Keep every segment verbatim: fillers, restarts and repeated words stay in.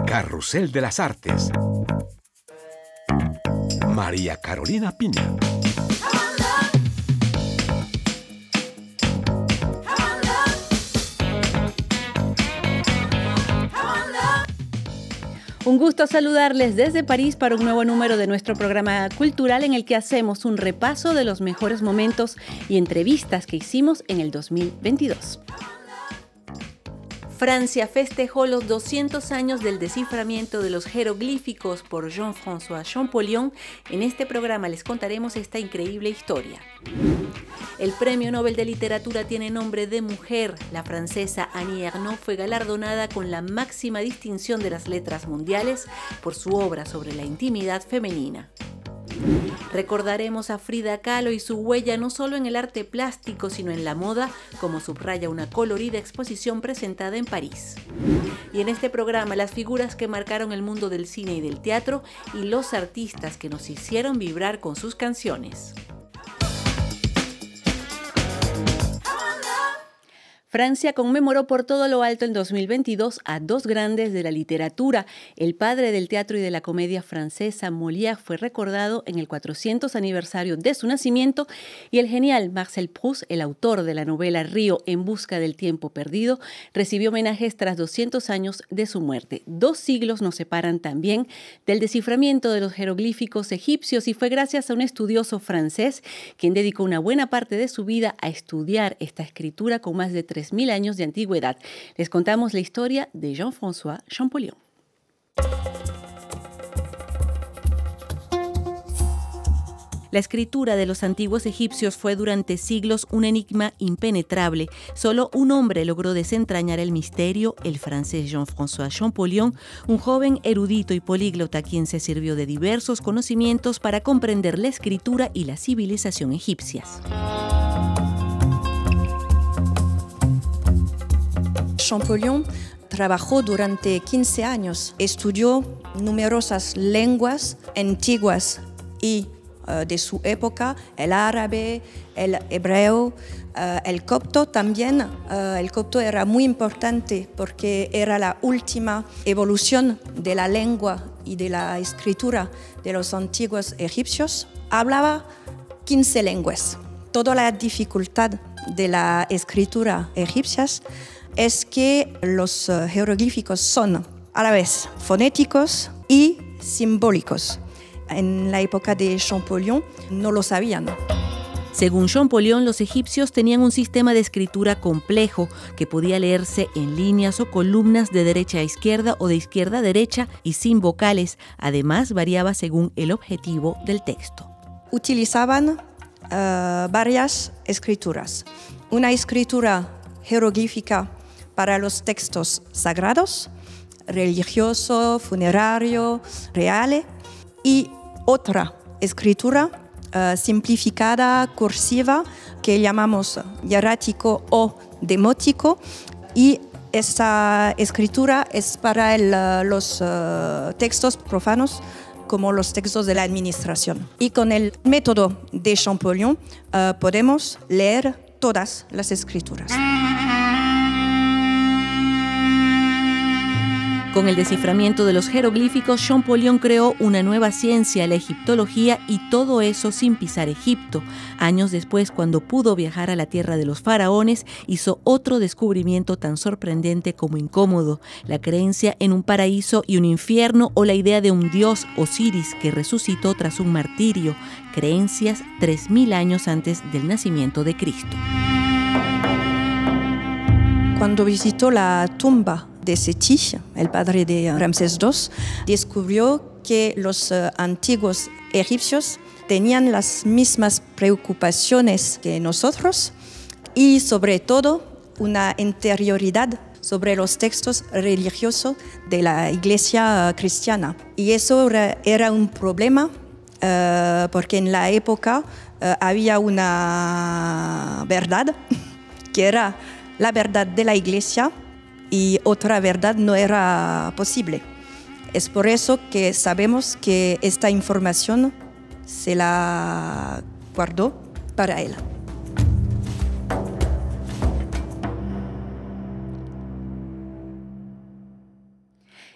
Carrusel de las Artes. María Carolina Piña. Un gusto saludarles desde París para un nuevo número de nuestro programa cultural en el que hacemos un repaso de los mejores momentos y entrevistas que hicimos en el dos mil veintidós. Francia festejó los doscientos años del desciframiento de los jeroglíficos por Jean-François Champollion. En este programa les contaremos esta increíble historia. El Premio Nobel de Literatura tiene nombre de mujer. La francesa Annie Ernaux fue galardonada con la máxima distinción de las letras mundiales por su obra sobre la intimidad femenina. Recordaremos a Frida Kahlo y su huella no solo en el arte plástico, sino en la moda, como subraya una colorida exposición presentada en París. Y en este programa, las figuras que marcaron el mundo del cine y del teatro y los artistas que nos hicieron vibrar con sus canciones. Francia conmemoró por todo lo alto en dos mil veintidós a dos grandes de la literatura. El padre del teatro y de la comedia francesa, Molière, fue recordado en el cuatrocientos aniversario de su nacimiento, y el genial Marcel Proust, el autor de la novela Río en busca del tiempo perdido, recibió homenajes tras doscientos años de su muerte. Dos siglos nos separan también del desciframiento de los jeroglíficos egipcios, y fue gracias a un estudioso francés quien dedicó una buena parte de su vida a estudiar esta escritura con más de tres mil años de antigüedad. Les contamos la historia de Jean-François Champollion. La escritura de los antiguos egipcios fue durante siglos un enigma impenetrable. Solo un hombre logró desentrañar el misterio, el francés Jean-François Champollion, un joven erudito y políglota quien se sirvió de diversos conocimientos para comprender la escritura y la civilización egipcias. Champollion trabajó durante quince años, estudió numerosas lenguas antiguas y uh, de su época, el árabe, el hebreo, uh, el copto también. Uh, el copto era muy importante porque era la última evolución de la lengua y de la escritura de los antiguos egipcios. Hablaba quince lenguas. Toda la dificultad de la escritura egipcia es que los uh, jeroglíficos son a la vez fonéticos y simbólicos. En la época de Champollion no lo sabían. Según Champollion, los egipcios tenían un sistema de escritura complejo que podía leerse en líneas o columnas de derecha a izquierda o de izquierda a derecha y sin vocales. Además, variaba según el objetivo del texto. Utilizaban uh, varias escrituras. Una escritura jeroglífica para los textos sagrados, religioso, funerario, reales, y otra escritura uh, simplificada, cursiva, que llamamos hierático o demótico, y esta escritura es para el, uh, los uh, textos profanos, como los textos de la administración. Y con el método de Champollion uh, podemos leer todas las escrituras. Con el desciframiento de los jeroglíficos, Champollion creó una nueva ciencia, la egiptología, y todo eso sin pisar Egipto. Años después, cuando pudo viajar a la tierra de los faraones, hizo otro descubrimiento tan sorprendente como incómodo: la creencia en un paraíso y un infierno, o la idea de un dios, Osiris, que resucitó tras un martirio. Creencias tres mil años antes del nacimiento de Cristo. Cuando visitó la tumba de Seti, el padre de Ramsés segundo, descubrió que los uh, antiguos egipcios tenían las mismas preocupaciones que nosotros y, sobre todo, una interioridad sobre los textos religiosos de la iglesia cristiana. Y eso era, era un problema uh, porque en la época uh, había una verdad que era la verdad de la iglesia, y otra verdad no era posible. Es por eso que sabemos que esta información se la guardó para él.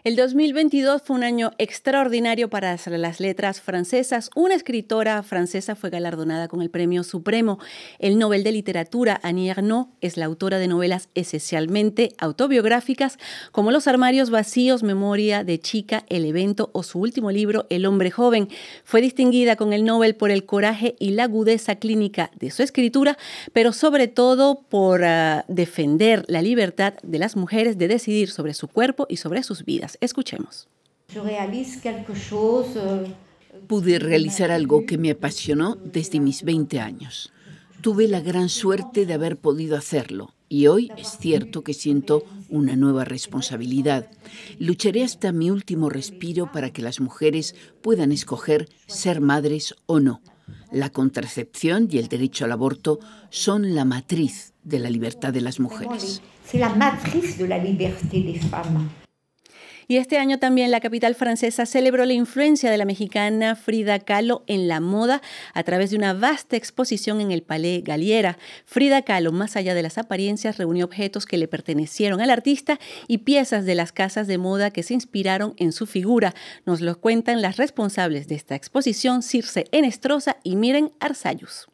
El dos mil veintidós fue un año extraordinario para las letras francesas. Una escritora francesa fue galardonada con el Premio Supremo. El Nobel de Literatura, Annie Ernaux, es la autora de novelas esencialmente autobiográficas como Los armarios vacíos, Memoria de chica, El evento o su último libro, El hombre joven. Fue distinguida con el Nobel por el coraje y la agudeza clínica de su escritura, pero sobre todo por uh, defender la libertad de las mujeres de decidir sobre su cuerpo y sobre sus vidas. Escuchemos. Pude realizar algo que me apasionó desde mis veinte años. Tuve la gran suerte de haber podido hacerlo y hoy es cierto que siento una nueva responsabilidad. Lucharé hasta mi último respiro para que las mujeres puedan escoger ser madres o no. La contracepción y el derecho al aborto son la matriz de la libertad de las mujeres. Y este año también la capital francesa celebró la influencia de la mexicana Frida Kahlo en la moda a través de una vasta exposición en el Palais Galliera. Frida Kahlo, más allá de las apariencias, reunió objetos que le pertenecieron al artista y piezas de las casas de moda que se inspiraron en su figura. Nos lo cuentan las responsables de esta exposición, Circe Enestrosa y Miren Arzayus.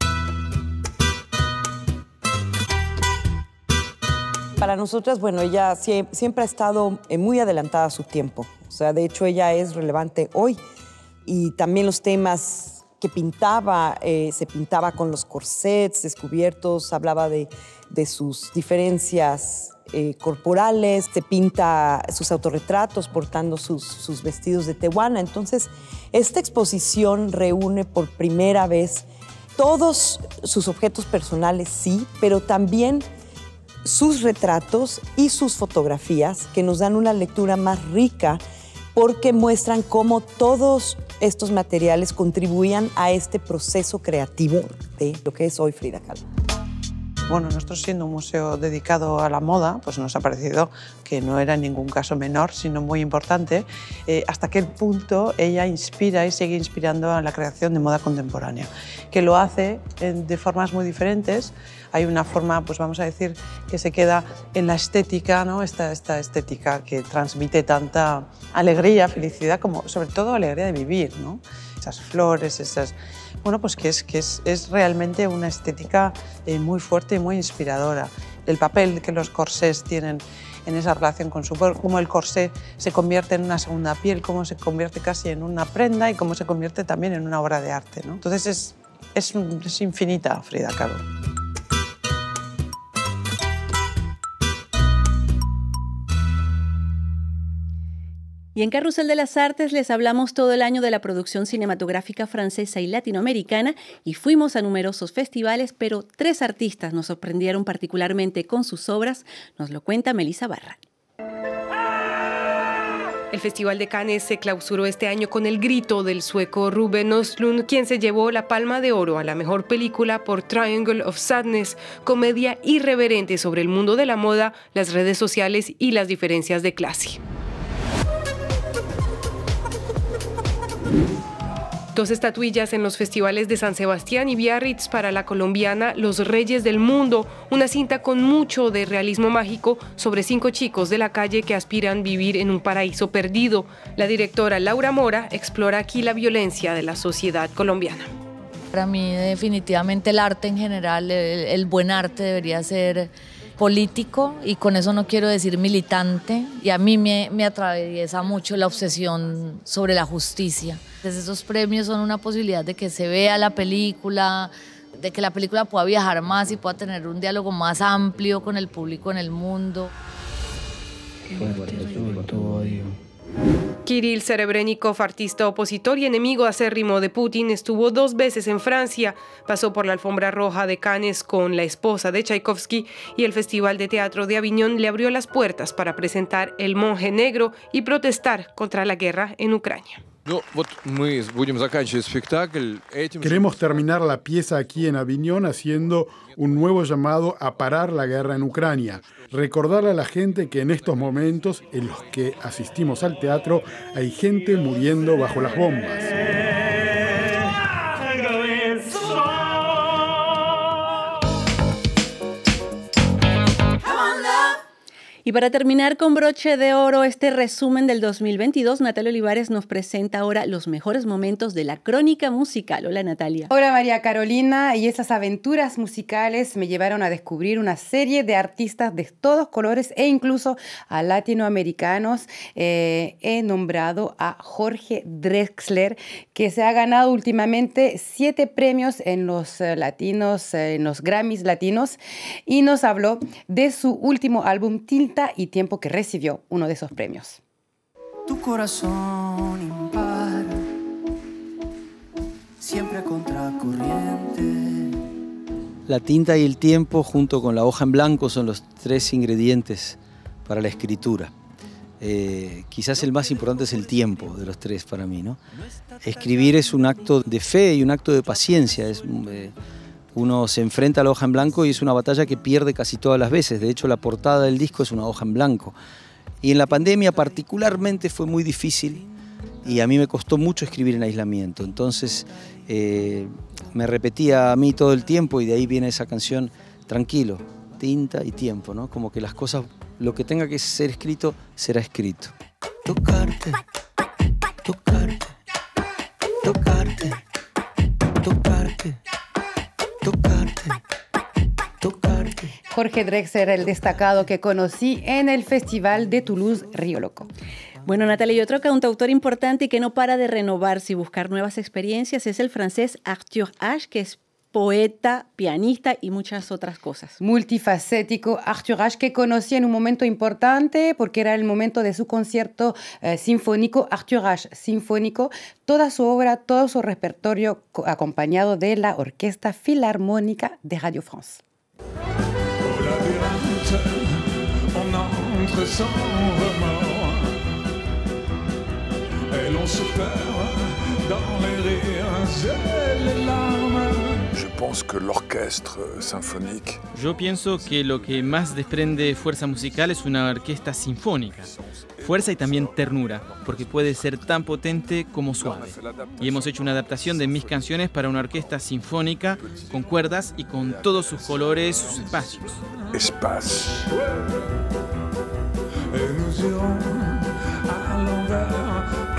Para nosotras, bueno, ella siempre ha estado muy adelantada a su tiempo. O sea, de hecho, ella es relevante hoy. Y también los temas que pintaba, eh, se pintaba con los corsets descubiertos, hablaba de, de sus diferencias eh, corporales, se pinta sus autorretratos portando sus, sus vestidos de tehuana. Entonces, esta exposición reúne por primera vez todos sus objetos personales, sí, pero también sus retratos y sus fotografías que nos dan una lectura más rica porque muestran cómo todos estos materiales contribuían a este proceso creativo de lo que es hoy Frida Kahlo. Bueno, nosotros siendo un museo dedicado a la moda, pues nos ha parecido que no era en ningún caso menor, sino muy importante, eh, hasta qué punto ella inspira y sigue inspirando a la creación de moda contemporánea, que lo hace en, de formas muy diferentes. Hay una forma, pues vamos a decir, que se queda en la estética, ¿no? Esta, esta estética que transmite tanta alegría, felicidad, como sobre todo alegría de vivir, ¿no? Esas flores, esas... Bueno, pues que es, que es, es realmente una estética eh, muy fuerte y muy inspiradora. El papel que los corsés tienen en esa relación con su cuerpo, cómo el corsé se convierte en una segunda piel, cómo se convierte casi en una prenda y cómo se convierte también en una obra de arte, ¿no? Entonces es, es, es infinita Frida Kahlo. Y en Carrusel de las Artes les hablamos todo el año de la producción cinematográfica francesa y latinoamericana y fuimos a numerosos festivales, pero tres artistas nos sorprendieron particularmente con sus obras. Nos lo cuenta Melissa Barra. El Festival de Cannes se clausuró este año con El grito del sueco Ruben Östlund, quien se llevó la Palma de Oro a la mejor película por Triangle of Sadness, comedia irreverente sobre el mundo de la moda, las redes sociales y las diferencias de clase. Dos estatuillas en los festivales de San Sebastián y Biarritz para la colombiana Los Reyes del Mundo, una cinta con mucho de realismo mágico sobre cinco chicos de la calle que aspiran vivir en un paraíso perdido. La directora Laura Mora explora aquí la violencia de la sociedad colombiana. Para mí definitivamente el arte en general, el, el buen arte debería ser político y con eso no quiero decir militante, y a mí me, me atraviesa mucho la obsesión sobre la justicia. Entonces esos premios son una posibilidad de que se vea la película, de que la película pueda viajar más y pueda tener un diálogo más amplio con el público en el mundo. Kirill Serebrennikov, artista opositor y enemigo acérrimo de Putin, estuvo dos veces en Francia. Pasó por la alfombra roja de Cannes con la esposa de Tchaikovsky y el Festival de Teatro de Aviñón le abrió las puertas para presentar El monje negro y protestar contra la guerra en Ucrania. Queremos terminar la pieza aquí en Aviñón haciendo un nuevo llamado a parar la guerra en Ucrania. Recordarle a la gente que en estos momentos en los que asistimos al teatro hay gente muriendo bajo las bombas. Y Y para terminar con broche de oro este resumen del dos mil veintidós, Natalia Olivares nos presenta ahora los mejores momentos de la crónica musical. Hola, Natalia. Hola, María Carolina. Y esas aventuras musicales me llevaron a descubrir una serie de artistas de todos colores e incluso a latinoamericanos. Eh, he nombrado a Jorge Drexler, que se ha ganado últimamente siete premios en los eh, latinos, eh, en los Grammys latinos, y nos habló de su último álbum Tinta y Tiempo, que recibió uno de esos premios. Tu corazón impar, siempre contracorriente. La tinta y el tiempo junto con la hoja en blanco son los tres ingredientes para la escritura. Eh, quizás el más importante es el tiempo de los tres para mí, ¿no? Escribir es un acto de fe y un acto de paciencia. Es, eh, uno se enfrenta a la hoja en blanco y es una batalla que pierde casi todas las veces. De hecho, la portada del disco es una hoja en blanco. Y en la pandemia particularmente fue muy difícil y a mí me costó mucho escribir en aislamiento. Entonces eh, me repetía a mí todo el tiempo y de ahí viene esa canción, tranquilo, tinta y tiempo, ¿no? Como que las cosas, lo que tenga que ser escrito, será escrito. Tocarte, tocarte, tocarte, tocarte, tocarte, tocarte. Jorge Drexler, el destacado que conocí en el Festival de Toulouse Río Loco. Bueno, Natalia, y otro cantautor importante y que no para de renovarse y buscar nuevas experiencias es el francés Arthur Ashe, que es poeta, pianista y muchas otras cosas. Multifacético, Arthur Ashe, que conocí en un momento importante porque era el momento de su concierto eh, sinfónico, Arthur Ashe Sinfónico, toda su obra, todo su repertorio acompañado de la Orquesta Filarmónica de Radio France. Et l'on se perd dans les rires et les larmes. Je pense que l'orchestre symphonique. Yo pienso que lo que más desprende fuerza musical es una orquesta sinfónica. Fuerza y también ternura, porque puede ser tan potente como suave. Y hemos hecho una adaptación de mis canciones para una orquesta sinfónica, con cuerdas y con todos sus colores, sus espacios. Espace. Et nous irons à l'envers.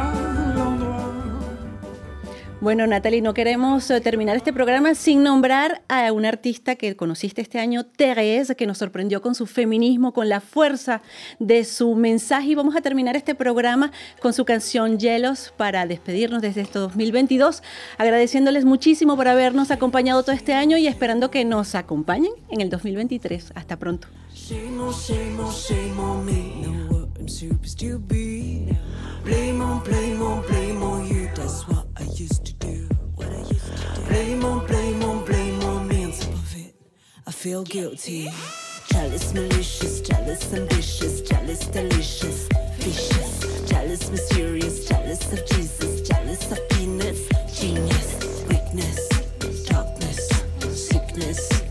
Bueno, Natalie, no queremos terminar este programa sin nombrar a una artista que conociste este año, Thérèse, que nos sorprendió con su feminismo, con la fuerza de su mensaje. Y vamos a terminar este programa con su canción Jealous para despedirnos desde este dos mil veintidós, agradeciéndoles muchísimo por habernos acompañado todo este año y esperando que nos acompañen en el dos mil veintitrés. Hasta pronto. Blame on, blame on, blame on you. That's what I used to do. What I used to do. Blame on, blame on, blame on me. On top of it, I feel guilty. Jealous, malicious, jealous, ambitious, jealous, delicious, vicious, jealous, mysterious, jealous of Jesus, jealous of peanuts, genius, weakness, darkness, sickness.